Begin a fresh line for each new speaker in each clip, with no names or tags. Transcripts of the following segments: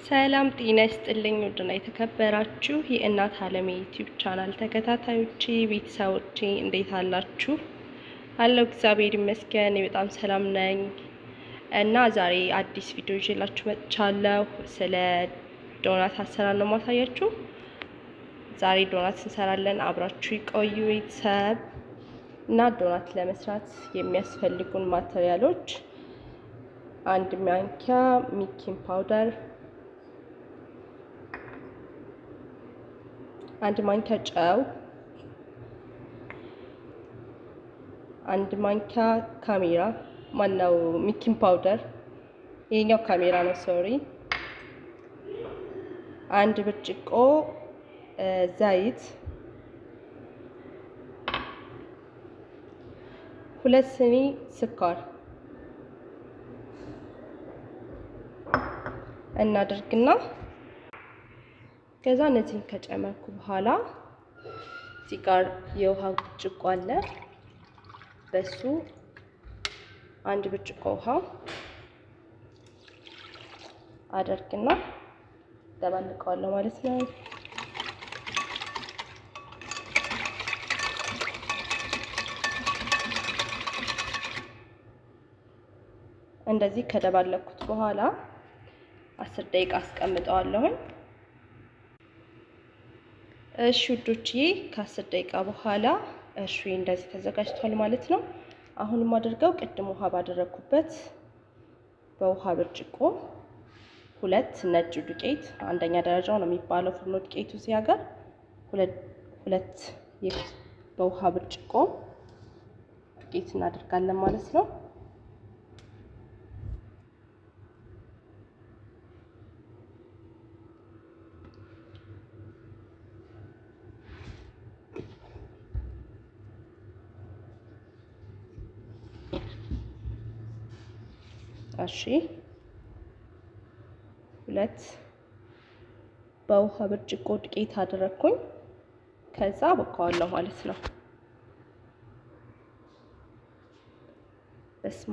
ሰላም ጤና ይስጥልኝ ውድና የተከበራችሁ የእናት አለሜ ዩቲዩብ ቻናል ተከታታዮቼ ቤተሰቦቼ እንዴት አላችሁ? አለሁ እግዚአብሔር ይመስገን በጣም ሰላም ነኝ። እና ዛሬ አዲስ ቪዲዮ ይዤላችሁ መጥቻለሁ። ስለ ዶናት አሰራር ነው ማሳያችሁ። ዛሬ ዶናት እንሰራለን፣ አብራችሁ ይቆዩ ቤተሰብ። እና ዶናት ለመስራት የሚያስፈልጉን ማቴሪያሎች አንድ ማንኪያ ሚኪንግ ፓውደር፣ አንድ ማንኪያ ጨው፣ አንድ ማንኪያ ካሜራ ማነው ሚኪንግ ፓውደር፣ ይሄኛው ካሜራ ነው ሶሪ፣ አንድ ብርጭቆ ዘይት፣ 2 ስኒ ስኳር እናደርግና ከዛ እነዚህን ከጨመርኩ በኋላ እዚህ ጋር የውሃ ብርጭቆ አለ፣ በሱ አንድ ብርጭቆ ውሃ አደርግና ደባልቀዋለሁ ማለት ነው። እንደዚህ ከደባለኩት በኋላ 10 ደቂቃ አስቀምጠዋለሁ። እሺ ውዶችዬ ከ10 ደቂቃ በኋላ እሺ እንደዚህ ተዘጋጅቷል ማለት ነው። አሁን የማደርገው ቅድም ውሃ ባደረኩበት በውሃ ብርጭቆ 2 ነጭ ዱቄት፣ አንደኛ ደረጃው ነው የሚባለው ፍርኖ ዱቄቱ እዚህ ሀገር፣ 2 በውሃ ብርጭቆ ዱቄት እናደርጋለን ማለት ነው። እሺ 2 በውሃ ብርጭቆ ዱቄት አደረኩኝ። ከዛ በቃዋለሁ ማለት ነው። በስማ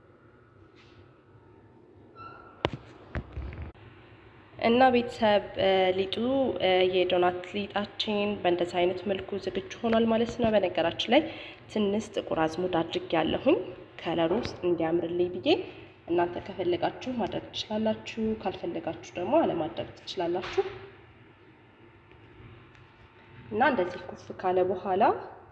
እና ቤተሰብ ሊጡ የዶናት ሊጣችን በእንደዚህ አይነት መልኩ ዝግጁ ሆኗል ማለት ነው። በነገራችን ላይ ትንሽ ጥቁር አዝሙድ አድርጌያለሁኝ ከለሩ እንዲያምርልኝ ብዬ። እናንተ ከፈለጋችሁ ማድረግ ትችላላችሁ፣ ካልፈለጋችሁ ደግሞ አለማድረግ ትችላላችሁ። እና እንደዚህ ኩፍ ካለ በኋላ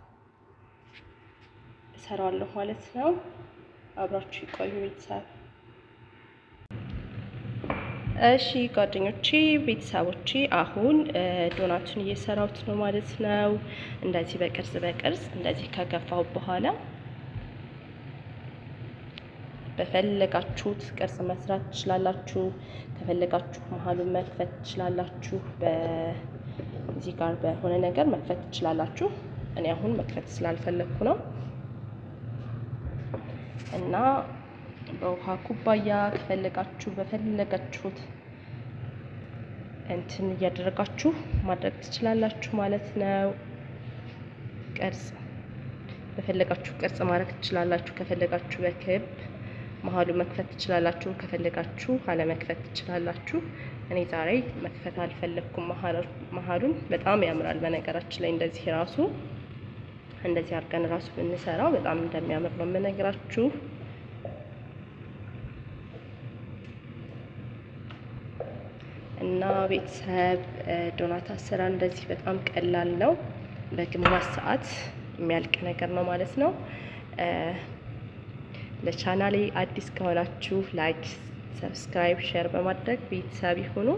እሰራዋለሁ ማለት ነው። አብራችሁ ይቆዩ ቤተሰብ። እሺ ጓደኞቼ ቤተሰቦቼ አሁን ዶናቱን እየሰራሁት ነው ማለት ነው። እንደዚህ በቅርጽ እንደዚህ ከገፋው በኋላ በፈለጋችሁት ቅርጽ መስራት ትችላላችሁ። ከፈለጋችሁ መሀሉን መክፈት ትችላላችሁ። በዚህ ጋር በሆነ ነገር መክፈት ትችላላችሁ። እኔ አሁን መክፈት ስላልፈለኩ ነው። እና በውሃ ኩባያ ከፈለጋችሁ በፈለጋችሁት እንትን እያደረጋችሁ ማድረግ ትችላላችሁ ማለት ነው። ቅርጽ በፈለጋችሁ ቅርጽ ማድረግ ትችላላችሁ። ከፈለጋችሁ በክብ መሀሉ መክፈት ትችላላችሁ፣ ከፈለጋችሁ አለ መክፈት ትችላላችሁ። እኔ ዛሬ መክፈት አልፈለኩም። መሀሉን በጣም ያምራል። በነገራችን ላይ እንደዚህ ራሱ እንደዚህ አድርገን ራሱ ብንሰራው በጣም እንደሚያምር ነው የምነግራችሁ። እና ቤተሰብ ዶናት አሰራር እንደዚህ በጣም ቀላል ነው። በግማሽ ሰዓት የሚያልቅ ነገር ነው ማለት ነው። ለቻናሌ አዲስ ከሆናችሁ ላይክ፣ ሰብስክራይብ፣ ሼር በማድረግ ቤተሰብ ይሁኑ።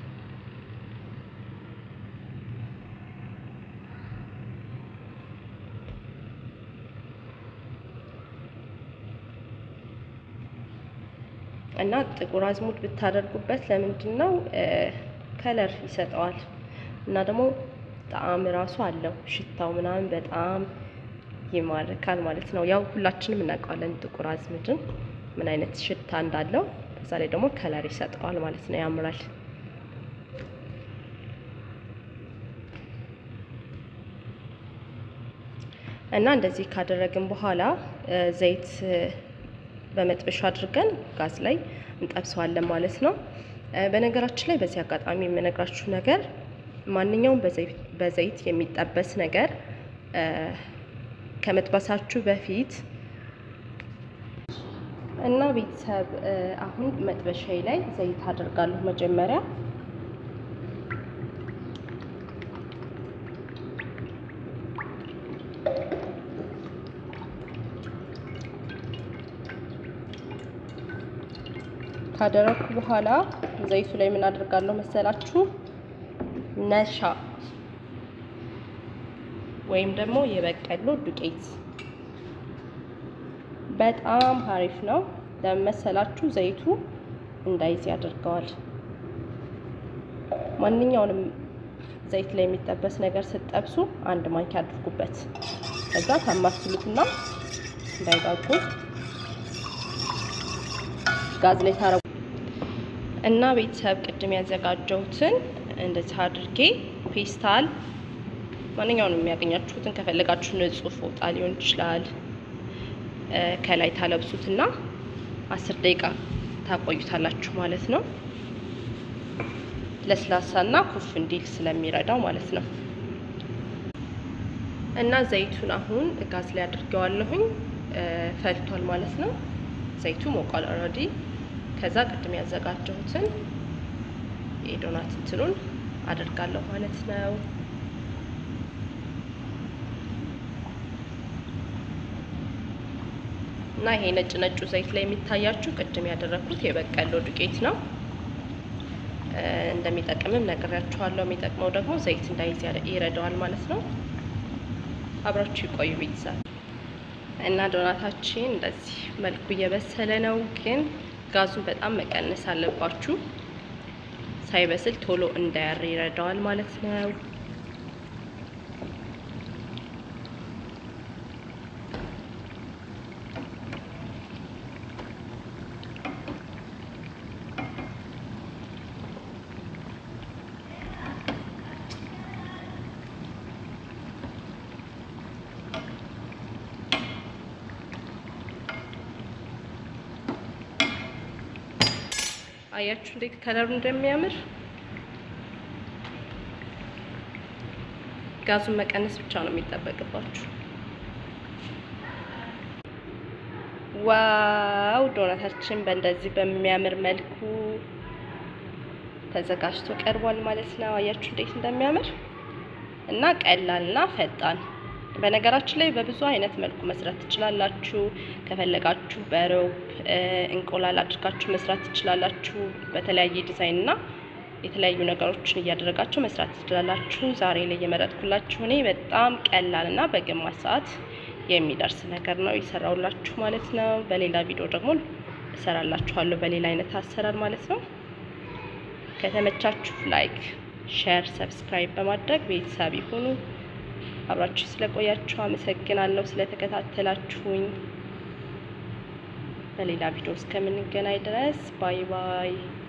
እና ጥቁር አዝሙድ ብታደርጉበት ለምንድነው ከለር ይሰጠዋል እና ደግሞ ጣዕም ራሱ አለው። ሽታው ምናምን በጣም ይማርካል ማለት ነው። ያው ሁላችንም እናውቃለን ጥቁር አዝሙድን ምን አይነት ሽታ እንዳለው። በዛ ላይ ደግሞ ከለር ይሰጠዋል ማለት ነው፣ ያምራል። እና እንደዚህ ካደረግን በኋላ ዘይት በመጥበሻ አድርገን ጋዝ ላይ እንጠብሰዋለን ማለት ነው። በነገራችን ላይ በዚህ አጋጣሚ የምነግራችሁ ነገር ማንኛውም በዘይት የሚጠበስ ነገር ከመጥበሳችሁ በፊት እና ቤተሰብ አሁን መጥበሻዬ ላይ ዘይት አደርጋለሁ መጀመሪያ። ካደረኩ በኋላ ዘይቱ ላይ ምን አደርጋለሁ መሰላችሁ? ነሻ ወይም ደግሞ የበቀሎ ዱቄት በጣም አሪፍ ነው። ለመሰላችሁ ዘይቱ እንዳይዝ ያደርገዋል። ማንኛውንም ዘይት ላይ የሚጠበስ ነገር ስትጠብሱ አንድ ማንኪያ አድርጉበት። ከዛ ታማስሉትና እንዳይጋጉ ጋዝ ላይ ታረጉ እና ቤተሰብ ቅድም ያዘጋጀሁትን እንደዚህ አድርጌ ፔስታል ማንኛውንም የሚያገኛችሁትን ከፈለጋችሁ ንጹህ ፎጣ ሊሆን ይችላል ከላይ ታለብሱትና 10 ደቂቃ ታቆዩታላችሁ ማለት ነው። ለስላሳና ኩፍ እንዲል ስለሚረዳው ማለት ነው። እና ዘይቱን አሁን ጋዝ ላይ አድርጌዋለሁኝ ፈልቷል ማለት ነው። ዘይቱ ሞቋል ኦልሬዲ። ከዛ ቅድም ያዘጋጀሁትን የዶናት እንትኑን አደርጋለሁ ማለት ነው። እና ይሄ ነጭ ዘይት ላይ የሚታያችሁ ቅድም ያደረኩት የበቀሎ ዱቄት ነው። እንደሚጠቅምም ነግሬያችኋለሁ። የሚጠቅመው ደግሞ ዘይት እንዳይዝ ይረዳዋል ማለት ነው። አብራችሁ ይቆዩ ቤተሰብ። እና ዶናታችን እንደዚህ መልኩ እየበሰለ ነው፣ ግን ጋዙን በጣም መቀነስ አለባችሁ። ሳይበስል ቶሎ እንዳያር ይረዳዋል ማለት ነው። አያችሁ እንዴት ከለሩ እንደሚያምር። ጋዙን መቀነስ ብቻ ነው የሚጠበቅባችሁ። ዋው ዶናታችን በእንደዚህ በሚያምር መልኩ ተዘጋጅቶ ቀርቧል ማለት ነው። አያችሁ እንዴት እንደሚያምር እና ቀላልና ፈጣን። በነገራችን ላይ በብዙ አይነት መልኩ መስራት ትችላላችሁ። ከፈለጋችሁ በሮብ እንቁላል አድርጋችሁ መስራት ትችላላችሁ። በተለያየ ዲዛይን እና የተለያዩ ነገሮችን እያደረጋችሁ መስራት ትችላላችሁ። ዛሬ ላይ የመረጥኩላችሁ እኔ በጣም ቀላልና በግማሽ ሰዓት የሚደርስ ነገር ነው የሰራውላችሁ ማለት ነው። በሌላ ቪዲዮ ደግሞ እሰራላችኋለሁ በሌላ አይነት አሰራር ማለት ነው። ከተመቻችሁ ላይክ፣ ሼር፣ ሰብስክራይብ በማድረግ ቤተሰብ ይሁኑ። አብራችሁ ስለቆያችሁ አመሰግናለሁ። ስለተከታተላችሁኝ በሌላ ቪዲዮ እስከምንገናኝ ድረስ ባይ ባይ።